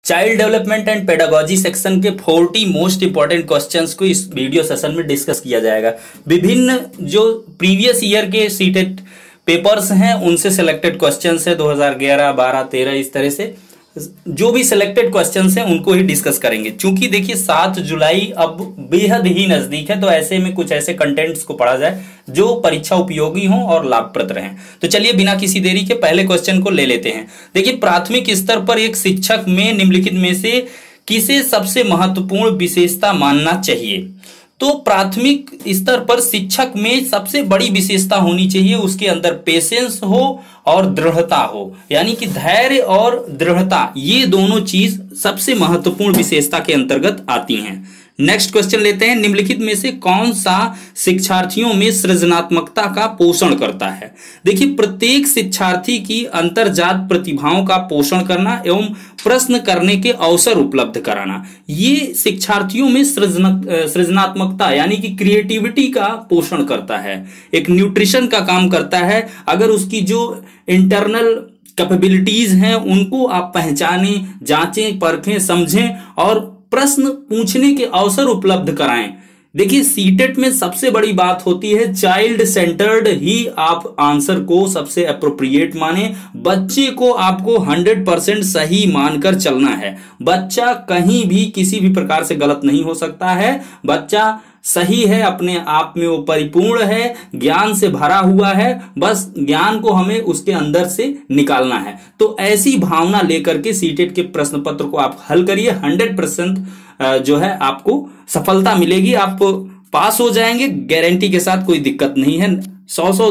Child development and pedagogy section के 40 most important questions को इस वीडियो सेशन में डिस्कस किया जाएगा। विभिन्न जो प्रीवियस ईयर के सीटेट पेपर्स हैं उनसे सिलेक्टेड क्वेश्चंस है 2011, 12, 13 इस तरह से जो भी सिलेक्टेड क्वेश्चंस हैं उनको ही डिस्कस करेंगे। क्योंकि देखिए 7 जुलाई अब बेहद ही नजदीक है, तो ऐसे में कुछ ऐसे कंटेंट्स को पढ़ा जाए जो परीक्षा उपयोगी हो और लाभप्रद रहें। तो चलिए बिना किसी देरी के पहले क्वेश्चन को ले लेते हैं। देखिए प्राथमिक स्तर पर एक शिक्षक में निम्नलिखित में से किसे सबसे महत्वपूर्ण विशेषता मानना चाहिए? तो प्राथमिक स्तर पर शिक्षक में सबसे बड़ी विशेषता होनी चाहिए उसके अंदर पेशेंस हो और दृढ़ता हो, यानी कि धैर्य और दृढ़ता ये दोनों चीज सबसे महत्वपूर्ण विशेषता के अंतर्गत आती हैं। नेक्स्ट क्वेश्चन लेते हैं। निम्नलिखित में से कौन सा शिक्षार्थियों में सृजनात्मकता का पोषण करता है? देखिए प्रत्येक शिक्षार्थी की अंतर्जात प्रतिभाओं का पोषण करना एवं प्रश्न करने के अवसर उपलब्ध कराना, ये शिक्षार्थियों में सृजनात्मकता यानी कि क्रिएटिविटी का पोषण करता है, एक न्यूट्रिशन का काम करता है। अगर उसकी जो इंटरनल कैपेबिलिटीज हैं उनको आप पहचानें, जांचें, परखें, समझें और प्रश्न पूछने के अवसर उपलब्ध कराएं। देखिए सीटेट में सबसे बड़ी बात होती है चाइल्ड सेंटर्ड ही आप आंसर को सबसे अप्रोप्रिएट माने। बच्चे को आपको 100% सही मानकर चलना है। बच्चा कहीं भी किसी भी प्रकार से गलत नहीं हो सकता है। बच्चा सही है, अपने आप में वो परिपूर्ण है, ज्ञान से भरा हुआ है, बस ज्ञान को हमें उसके अंदर से निकालना है। तो ऐसी भावना लेकर के सीटेट के प्रश्न पत्र को आप हल करिए, 100% जो है आपको सफलता मिलेगी, आप पास हो जाएंगे गारंटी के साथ, कोई दिक्कत नहीं है। 100,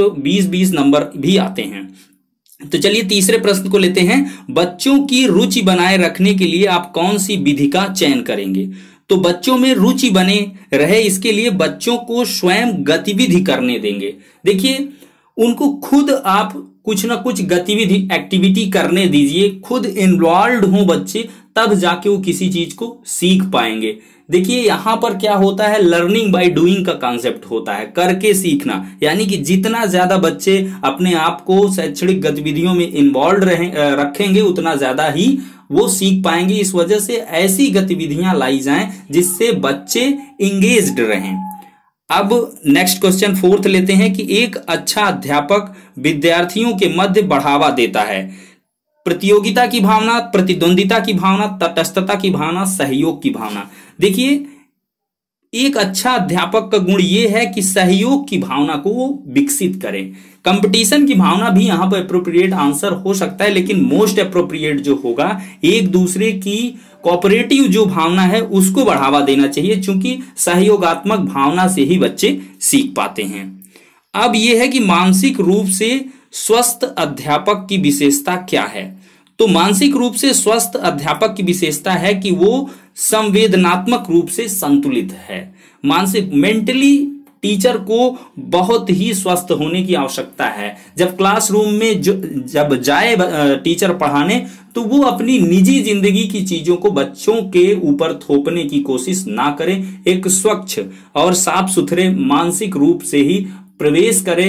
120 नंबर भी आते हैं। तो चलिए तीसरे प्रश्न को लेते हैं। बच्चों की रुचि बनाए रखने के लिए आप कौन सी विधि का चयन करेंगे? तो बच्चों में रुचि बने रहे इसके लिए बच्चों को स्वयं गतिविधि करने देंगे। देखिए उनको खुद आप कुछ ना कुछ गतिविधि एक्टिविटी करने दीजिए, खुद इन्वॉल्व हो बच्चे, तब जाके वो किसी चीज को सीख पाएंगे। देखिए यहां पर क्या होता है, लर्निंग बाय डूइंग का कॉन्सेप्ट होता है, करके सीखना, यानी कि जितना ज्यादा बच्चे अपने आप को शैक्षणिक गतिविधियों में इन्वॉल्व रखेंगे उतना ज्यादा ही वो सीख पाएंगे। इस वजह से ऐसी गतिविधियां लाई जाएं जिससे बच्चे इंगेज्ड रहें। अब नेक्स्ट क्वेश्चन फोर्थ लेते हैं कि एक अच्छा अध्यापक विद्यार्थियों के मध्य बढ़ावा देता है प्रतियोगिता की भावना, प्रतिद्वंदिता की भावना, तटस्थता की भावना, सहयोग की भावना। देखिए एक अच्छा अध्यापक का गुण यह है कि सहयोग की भावना को वो विकसित करें। कंपटीशन की भावना भी यहां पर अप्रोप्रिएट आंसर हो सकता है, लेकिन मोस्ट अप्रोप्रिएट जो होगा एक दूसरे की कोऑपरेटिव जो भावना है उसको बढ़ावा देना चाहिए, क्योंकि सहयोगात्मक भावना से ही बच्चे सीख पाते हैं। अब यह है कि मानसिक रूप से स्वस्थ अध्यापक की विशेषता क्या है? तो मानसिक रूप से स्वस्थ अध्यापक की विशेषता है कि वो संवेदनात्मक रूप से संतुलित है। मानसिक मेंटली टीचर को बहुत ही स्वस्थ होने की आवश्यकता है। जब क्लासरूम में जब जाए टीचर पढ़ाने तो वो अपनी निजी जिंदगी की चीजों को बच्चों के ऊपर थोपने की कोशिश ना करें। एक स्वच्छ और साफ सुथरे मानसिक रूप से ही प्रवेश करे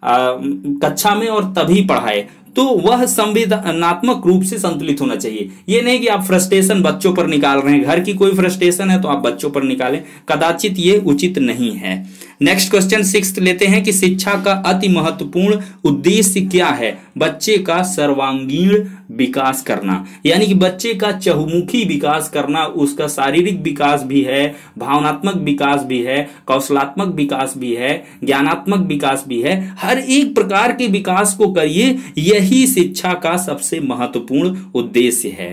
कक्षा में और तभी पढ़ाए। तो वह संवेदनात्मक रूप से संतुलित होना चाहिए। यह नहीं कि आप फ्रस्ट्रेशन बच्चों पर निकाल रहे हैं, घर की कोई फ्रस्ट्रेशन है तो आप बच्चों पर निकालें, कदाचित ये उचित नहीं है। नेक्स्ट क्वेश्चन 6 लेते हैं कि शिक्षा का अति महत्वपूर्ण उद्देश्य क्या है? बच्चे का सर्वांगीण विकास करना, यानी कि बच्चे का चहुमुखी विकास करना, उसका शारीरिक विकास भी है, भावनात्मक विकास भी है, कौशलात्मक विकास भी है, ज्ञानात्मक विकास भी है। हर एक प्रकार के विकास को करिए, यही शिक्षा का सबसे महत्वपूर्ण उद्देश्य है।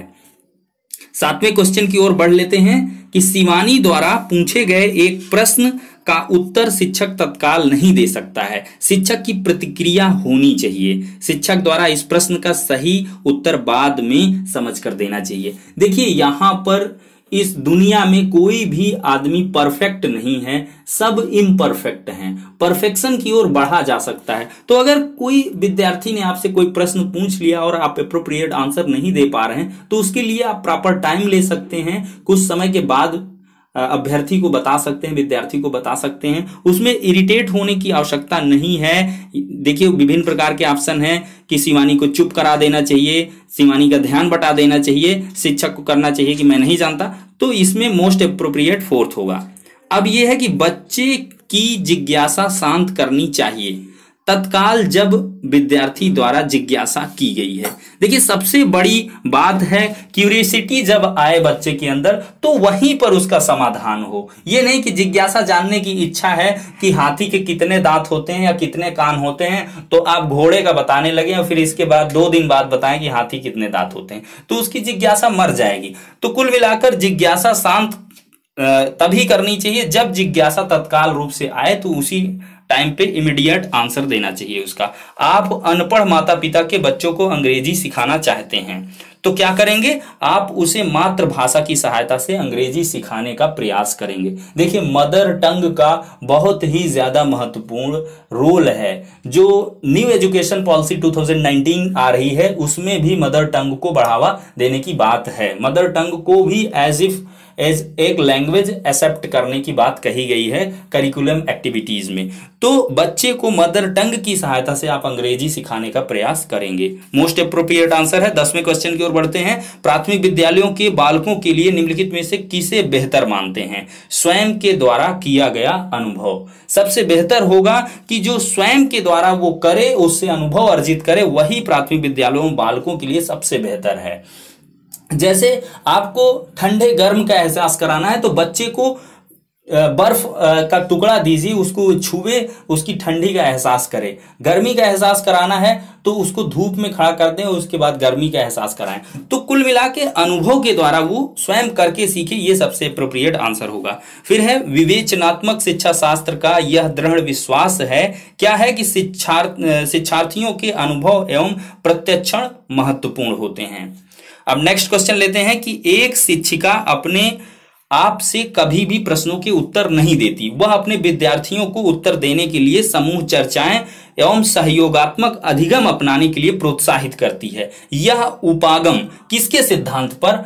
7वें क्वेश्चन की ओर बढ़ लेते हैं कि शिवानी द्वारा पूछे गए एक प्रश्न का उत्तर शिक्षक तत्काल नहीं दे सकता है, शिक्षक की प्रतिक्रिया होनी चाहिए। शिक्षक द्वारा इस प्रश्न का सही उत्तर बाद में समझ कर देना चाहिए। देखिए यहां पर इस दुनिया में कोई भी आदमी परफेक्ट नहीं है, सब इम्परफेक्ट हैं। परफेक्शन की ओर बढ़ा जा सकता है। तो अगर कोई विद्यार्थी ने आपसे कोई प्रश्न पूछ लिया और आप अप्रोप्रिएट आंसर नहीं दे पा रहे हैं तो उसके लिए आप प्रॉपर टाइम ले सकते हैं। कुछ समय के बाद अभ्यर्थी को बता सकते हैं, विद्यार्थी को बता सकते हैं। उसमें इरिटेट होने की आवश्यकता नहीं है। देखिए विभिन्न प्रकार के ऑप्शन हैं कि शिवानी को चुप करा देना चाहिए, शिवानी का ध्यान बटा देना चाहिए, शिक्षक को करना चाहिए कि मैं नहीं जानता, तो इसमें मोस्ट अप्रोप्रिएट फोर्थ होगा। अब यह है कि बच्चे की जिज्ञासा शांत करनी चाहिए तत्काल जब विद्यार्थी द्वारा जिज्ञासा की गई है। देखिए सबसे बड़ी बात है क्यूरियोसिटी जब आए बच्चे के अंदर तो वहीं पर उसका समाधान हो। ये नहीं कि जिज्ञासा जानने की इच्छा है कि हाथी के कितने दांत होते हैं या कितने कान होते हैं तो आप घोड़े का बताने लगे और फिर इसके बाद 2 दिन बाद बताएं कि हाथी कितने दांत होते हैं, तो उसकी जिज्ञासा मर जाएगी। तो कुल मिलाकर जिज्ञासा शांत तभी करनी चाहिए जब जिज्ञासा तत्काल रूप से आए, तो उसी टाइम पे इमीडिएट आंसर देना चाहिए उसका। आप अनपढ़ माता पिता के बच्चों को अंग्रेजी सिखाना चाहते हैं तो क्या करेंगे, आप उसे मातृभाषा की सहायता से अंग्रेजी सिखाने का प्रयास करेंगे। देखिए मदर टंग का बहुत ही ज्यादा महत्वपूर्ण रोल है। जो न्यू एजुकेशन पॉलिसी 2019 आ रही है उसमें भी मदर टंग को बढ़ावा देने की बात है। मदर टंग को भी एज एक लैंग्वेज एक्सेप्ट करने की बात कही गई है करिकुलम एक्टिविटीज में। तो बच्चे को मदर टंग की सहायता से आप अंग्रेजी सिखाने का प्रयास करेंगे। मोस्ट अप्रोप्रिएट आंसर है। 10वें क्वेश्चन की ओर बढ़ते हैं। प्राथमिक विद्यालयों के बालकों के लिए निम्नलिखित में से किसे बेहतर मानते हैं? स्वयं के द्वारा किया गया अनुभव सबसे बेहतर होगा कि जो स्वयं के द्वारा वो करे, उससे अनुभव अर्जित करे, वही प्राथमिक विद्यालयों बालकों के लिए सबसे बेहतर है। जैसे आपको ठंडे गर्म का एहसास कराना है तो बच्चे को बर्फ का टुकड़ा दीजिए, उसको छुए, उसकी ठंडी का एहसास करे। गर्मी का एहसास कराना है तो उसको धूप में खड़ा कर दें और उसके बाद गर्मी का एहसास कराएं। तो कुल मिला के अनुभव के द्वारा वो स्वयं करके सीखे, ये सबसे अप्रोप्रिएट आंसर होगा। फिर है विवेचनात्मक शिक्षा शास्त्र का यह दृढ़ विश्वास है क्या है कि शिक्षार्थियों के अनुभव एवं प्रत्यक्षण महत्वपूर्ण होते हैं। अब नेक्स्ट क्वेश्चन लेते हैं कि एक शिक्षिका अपने आप से कभी भी प्रश्नों के उत्तर नहीं देती, वह अपने विद्यार्थियों को उत्तर देने के लिए समूह चर्चाएं एवं सहयोगात्मक अधिगम अपनाने के लिए प्रोत्साहित करती है। यह उपागम किसके सिद्धांत पर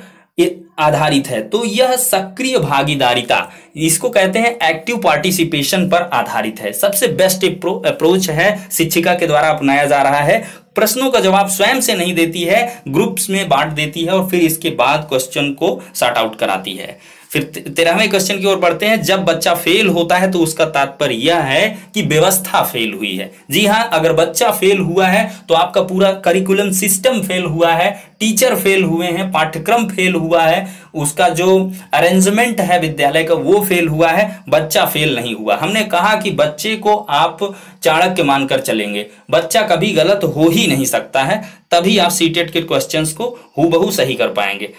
आधारित है? तो यह सक्रिय भागीदारिता, इसको कहते हैं एक्टिव पार्टिसिपेशन पर आधारित है। सबसे बेस्ट अप्रोच है, शिक्षिका के द्वारा अपनाया जा रहा है। प्रश्नों का जवाब स्वयं से नहीं देती है, ग्रुप्स में बांट देती है और फिर इसके बाद क्वेश्चन को सॉर्ट आउट कराती है। फिर 13वें क्वेश्चन की ओर बढ़ते हैं। जब बच्चा फेल होता है तो उसका तात्पर्य यह है कि व्यवस्था फेल हुई है। जी हां, अगर बच्चा फेल हुआ है तो आपका पूरा करिकुलम सिस्टम फेल हुआ है, टीचर फेल हुए हैं, पाठ्यक्रम फेल हुआ है, उसका जो अरेंजमेंट है विद्यालय का वो फेल हुआ है, बच्चा फेल नहीं हुआ। हमने कहा कि बच्चे को आप चाणक्य मानकर चलेंगे, बच्चा कभी गलत हो ही नहीं सकता है, तभी आप सीटेट के क्वेश्चंस को हूबहू सही कर पाएंगे।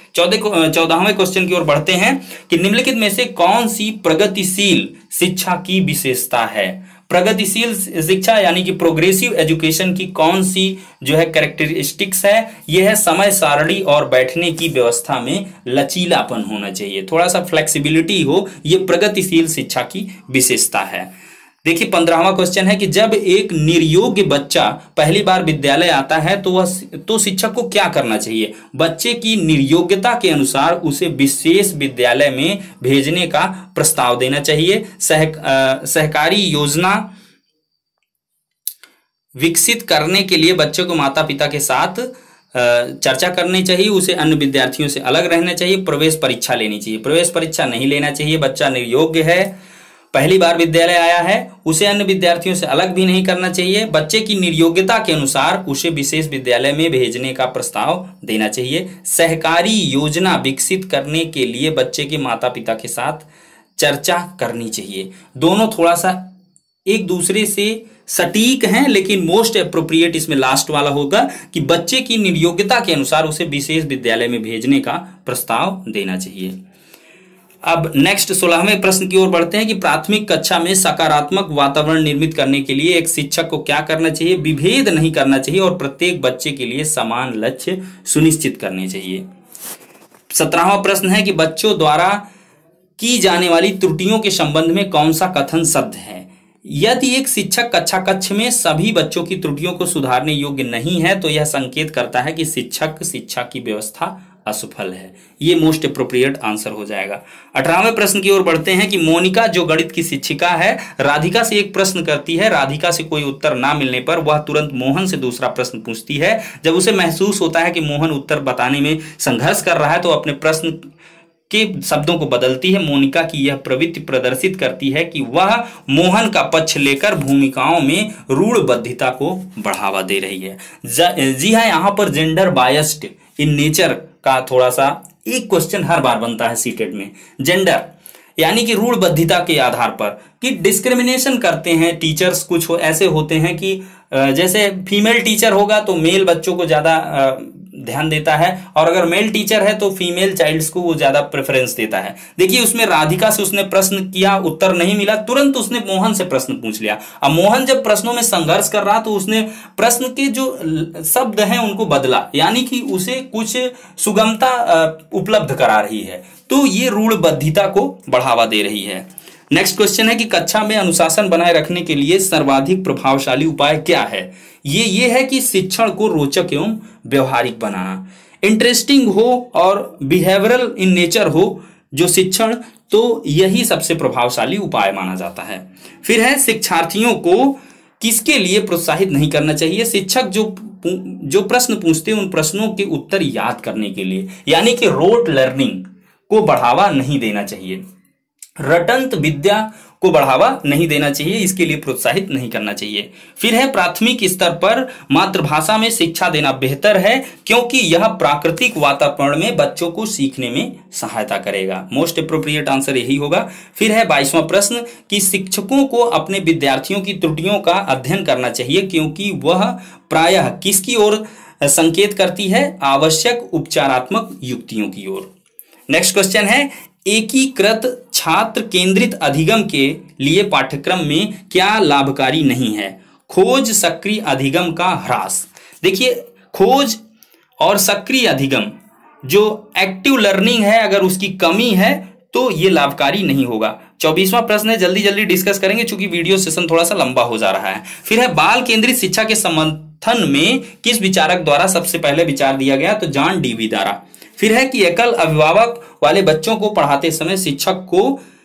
14वें क्वेश्चन की ओर बढ़ते हैं कि निम्नलिखित में से कौन सी प्रगतिशील शिक्षा की विशेषता है? प्रगतिशील शिक्षा यानी कि प्रोग्रेसिव एजुकेशन की कौन सी जो है कैरेक्टरिस्टिक्स है? यह है समय सारणी और बैठने की व्यवस्था में लचीलापन होना चाहिए, थोड़ा सा फ्लेक्सिबिलिटी हो, यह प्रगतिशील शिक्षा की विशेषता है। देखिए 15वां क्वेश्चन है कि जब एक निर्योग्य बच्चा पहली बार विद्यालय आता है तो शिक्षक को क्या करना चाहिए? बच्चे की निर्योग्यता के अनुसार उसे विशेष विद्यालय में भेजने का प्रस्ताव देना चाहिए। सहकारी योजना विकसित करने के लिए बच्चे को माता पिता के साथ चर्चा करनी चाहिए, उसे अन्य विद्यार्थियों से अलग रहना चाहिए, प्रवेश परीक्षा लेनी चाहिए। प्रवेश परीक्षा नहीं लेना चाहिए, बच्चा निर्योग्य है, पहली बार विद्यालय आया है, उसे अन्य विद्यार्थियों से अलग भी नहीं करना चाहिए। बच्चे की निर्योग्यता के अनुसार उसे विशेष विद्यालय में भेजने का प्रस्ताव देना चाहिए। सहकारी योजना विकसित करने के लिए बच्चे के माता पिता के साथ चर्चा करनी चाहिए। दोनों थोड़ा सा एक दूसरे से सटीक हैं, लेकिन मोस्ट अप्रोप्रिएट इसमें लास्ट वाला होगा कि बच्चे की निर्योग्यता के अनुसार उसे विशेष विद्यालय में भेजने का प्रस्ताव देना चाहिए। अब नेक्स्ट 16वें प्रश्न की ओर बढ़ते हैं कि प्राथमिक कक्षा में सकारात्मक वातावरण निर्मित करने के लिए एक शिक्षक को क्या करना चाहिए? विभेद नहीं करना चाहिए और प्रत्येक बच्चे के लिए समान लक्ष्य सुनिश्चित करने चाहिए। 17वां प्रश्न है कि बच्चों द्वारा की जाने वाली त्रुटियों के संबंध में कौन सा कथन शब्द है? यदि एक शिक्षक कक्षा कक्ष में सभी बच्चों की त्रुटियों को सुधारने योग्य नहीं है तो यह संकेत करता है कि शिक्षक शिक्षा की व्यवस्था असफल है। ये मोस्ट अप्रोप्रिएट आंसर हो जाएगा। 18वें प्रश्न की ओर बढ़ते हैं कि मोनिका जो गणित की शिक्षिका है, राधिका से एक प्रश्न करती है। राधिका से कोई उत्तर ना मिलने पर वह तुरंत मोहन से दूसरा प्रश्न पूछती है। जब उसे महसूस होता है कि मोहन उत्तर बताने में संघर्ष कर रहा है तो अपने प्रश्न के शब्दों को बदलती है। मोनिका की यह प्रवृत्ति प्रदर्शित करती है कि वह मोहन का पक्ष लेकर भूमिकाओं में रूढ़बद्धता को बढ़ावा दे रही है। जी हाँ, यहाँ पर जेंडर बायस्ड इन नेचर का थोड़ा सा एक क्वेश्चन हर बार बनता है सीटेट में। जेंडर यानी कि रूढ़बद्धता के आधार पर कि डिस्क्रिमिनेशन करते हैं टीचर्स। कुछ ऐसे होते हैं कि जैसे फीमेल टीचर होगा तो मेल बच्चों को ज्यादा ध्यान देता है, और अगर मेल टीचर है तो फीमेल चाइल्ड्स को वो ज्यादा प्रेफरेंस देता है। देखिए उसमें राधिका से उसने प्रश्न किया, उत्तर नहीं मिला, तुरंत उसने मोहन से प्रश्न पूछ लिया। अब मोहन जब प्रश्नों में संघर्ष कर रहा तो उसने प्रश्न के जो शब्द हैं उनको बदला, यानी कि उसे कुछ सुगमता उपलब्ध करा रही है। तो ये रूढ़बद्धता को बढ़ावा दे रही है। नेक्स्ट क्वेश्चन है कि कक्षा में अनुशासन बनाए रखने के लिए सर्वाधिक प्रभावशाली उपाय क्या है? ये है कि शिक्षण को रोचक एवं व्यवहारिक बनाना, इंटरेस्टिंग हो और बिहेवियरल इन नेचर हो जो शिक्षण, तो यही सबसे प्रभावशाली उपाय माना जाता है। फिर है शिक्षार्थियों को किसके लिए प्रोत्साहित नहीं करना चाहिए? शिक्षक जो प्रश्न पूछते हैं उन प्रश्नों के उत्तर याद करने के लिए, यानी कि रोट लर्निंग को बढ़ावा नहीं देना चाहिए, रटंत विद्या को बढ़ावा नहीं देना चाहिए, इसके लिए प्रोत्साहित नहीं करना चाहिए। फिर है प्राथमिक स्तर पर मातृभाषा में शिक्षा देना बेहतर है क्योंकि यह प्राकृतिक वातावरण में बच्चों को सीखने में सहायता करेगा। मोस्ट अप्रोप्रिएट आंसर यही होगा। फिर है 22वां प्रश्न कि शिक्षकों को अपने विद्यार्थियों की त्रुटियों का अध्ययन करना चाहिए क्योंकि वह प्रायः किसकी ओर संकेत करती है? आवश्यक उपचारात्मक युक्तियों की ओर। नेक्स्ट क्वेश्चन है एकीकृत छात्र केंद्रित अधिगम के लिए पाठ्यक्रम में क्या लाभकारी नहीं है? खोज सक्रिय अधिगम का ह्रास। देखिए खोज और सक्रिय अधिगम जो एक्टिव लर्निंग है अगर उसकी कमी है तो ये लाभकारी नहीं होगा। 24वां प्रश्न है, जल्दी जल्दी डिस्कस करेंगे चूंकि वीडियो सेशन थोड़ा सा लंबा हो जा रहा है। फिर है बाल केंद्रित शिक्षा के समर्थन में किस विचारक द्वारा सबसे पहले विचार दिया गया? तो जॉन डीवी द्वारा। फिर है कि एकल अभिभावक वाले बच्चों को पढ़ाते समय शिक्षक को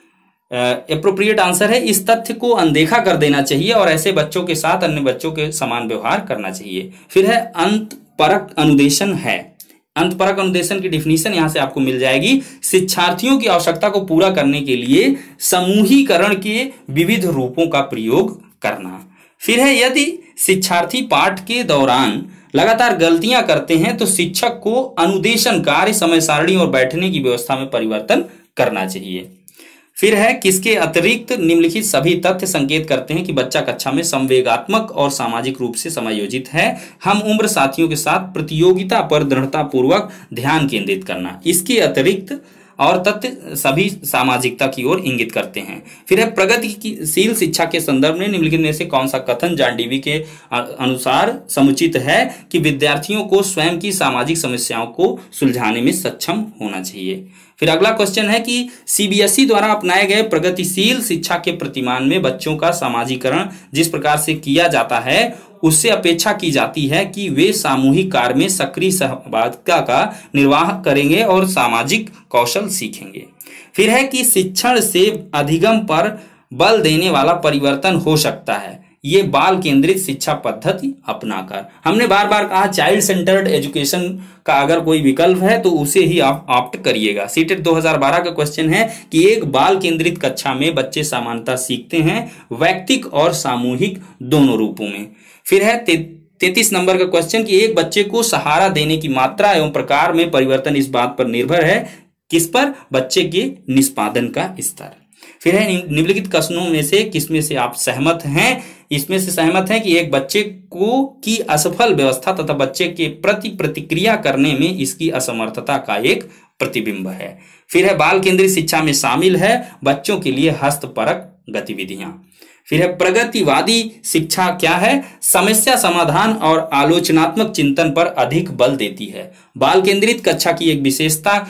एप्रोप्रिएट आंसर है इस तथ्य को अनदेखा कर देना चाहिए और ऐसे बच्चों के साथ अन्य बच्चों के समान व्यवहार करना चाहिए। फिर है अंतपरक अनुदेशन है। अंतपरक अनुदेशन की डिफिनीशन यहां से आपको मिल जाएगी। शिक्षार्थियों की आवश्यकता को पूरा करने के लिए समूहीकरण के विविध रूपों का प्रयोग करना। फिर है यदि शिक्षार्थी पाठ के दौरान लगातार गलतियां करते हैं तो शिक्षक को अनुदेशन कार्य, समय सारणी और बैठने की व्यवस्था में परिवर्तन करना चाहिए। फिर है किसके अतिरिक्त निम्नलिखित सभी तथ्य संकेत करते हैं कि बच्चा कक्षा में संवेगात्मक और सामाजिक रूप से समायोजित है? हम उम्र साथियों के साथ प्रतियोगिता पर दृढ़तापूर्वक ध्यान केंद्रित करना। इसके अतिरिक्त और तथ्य सभी सामाजिकता की ओर इंगित करते हैं। फिर है प्रगतिशील शिक्षा के संदर्भ में निम्नलिखित में से कौन सा कथन जॉन डीवी के अनुसार समुचित है कि विद्यार्थियों को स्वयं की सामाजिक समस्याओं को सुलझाने में सक्षम होना चाहिए। फिर अगला क्वेश्चन है कि सीबीएसई द्वारा अपनाए गए प्रगतिशील शिक्षा के प्रतिमान में बच्चों का सामाजिकरण जिस प्रकार से किया जाता है उससे अपेक्षा की जाती है कि वे सामूहिक कार्य में सक्रिय सहभागिता का निर्वाह करेंगे और सामाजिक कौशल सीखेंगे। फिर है कि शिक्षण से अधिगम पर बल देने वाला परिवर्तन हो सकता है ये बाल केंद्रित शिक्षा पद्धति अपनाकर। हमने बार बार कहा चाइल्ड सेंटर्ड एजुकेशन का अगर कोई विकल्प है तो उसे ही आप ऑप्ट करिएगा। सीटेट 2012 का क्वेश्चन है कि एक बाल केंद्रित कक्षा में बच्चे समानता सीखते हैं वैयक्तिक और सामूहिक दोनों रूपों में। फिर है 33 नंबर का क्वेश्चन कि एक बच्चे को सहारा देने की मात्रा एवं प्रकार में परिवर्तन इस बात पर निर्भर है किस पर? बच्चे के निष्पादन का स्तर। फिर है निम्नलिखित कथनों में से किसमें से आप सहमत हैं? इसमें से सहमत हैं कि एक बच्चे को की असफल व्यवस्था तथा बच्चे के प्रति प्रतिक्रिया करने में इसकी असमर्थता का एक प्रतिबिंब है। फिर है बाल केंद्रित शिक्षा में शामिल है बच्चों के लिए हस्तपरक गतिविधियां। फिर है प्रगतिवादी शिक्षा क्या है? समस्या समाधान और आलोचनात्मक चिंतन पर अधिक बल देती है। बाल केंद्रित कक्षा की एक विशेषता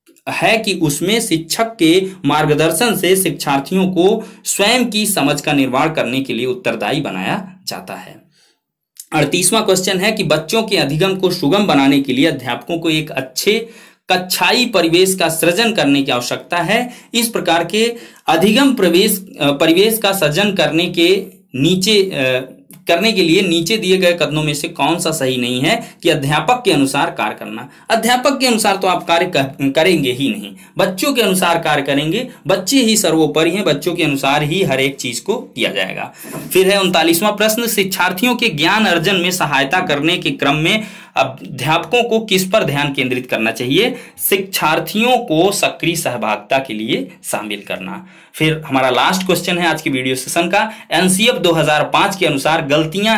है कि उसमें शिक्षक के मार्गदर्शन से शिक्षार्थियों को स्वयं की समझ का निर्माण करने के लिए उत्तरदायी बनाया जाता है। 38वां क्वेश्चन है कि बच्चों के अधिगम को सुगम बनाने के लिए अध्यापकों को एक अच्छे कक्षाई परिवेश का सृजन करने की आवश्यकता है। इस प्रकार के अधिगम परिवेश का सृजन करने के लिए नीचे दिए गए कथनों में से कौन सा सही नहीं है कि अध्यापक के अनुसार कार्य करना। अध्यापक के अनुसार तो आप कार्य करेंगे ही नहीं, बच्चों के अनुसार कार्य करेंगे। बच्चे ही सर्वोपरि हैं, बच्चों के अनुसार ही हर एक चीज को किया जाएगा। फिर है 39वां प्रश्न, शिक्षार्थियों के ज्ञान अर्जन में सहायता करने के क्रम में अध्यापकों को किस पर ध्यान केंद्रित करना चाहिए? शिक्षार्थियों को सक्रिय सहभागिता के लिए शामिल करना। फिर हमारा लास्ट क्वेश्चन है आज की वीडियो सेशन का, एनसीएफ 2005 के अनुसार गलतियां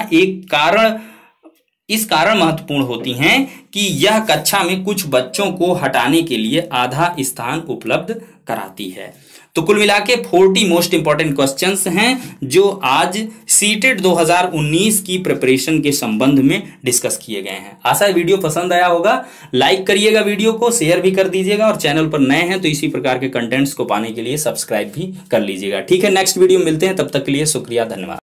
इस कारण महत्वपूर्ण होती हैं कि यह कक्षा में कुछ बच्चों को हटाने के लिए आधा स्थान उपलब्ध कराती है। तो कुल मिला के 40 मोस्ट इंपॉर्टेंट क्वेश्चंस हैं जो आज सीटेट 2019 की प्रिपरेशन के संबंध में डिस्कस किए गए हैं। आशा है वीडियो पसंद आया होगा। लाइक करिएगा वीडियो को, शेयर भी कर दीजिएगा और चैनल पर नए हैं तो इसी प्रकार के कंटेंट्स को पाने के लिए सब्सक्राइब भी कर लीजिएगा। ठीक है, नेक्स्ट वीडियो मिलते हैं, तब तक के लिए शुक्रिया, धन्यवाद।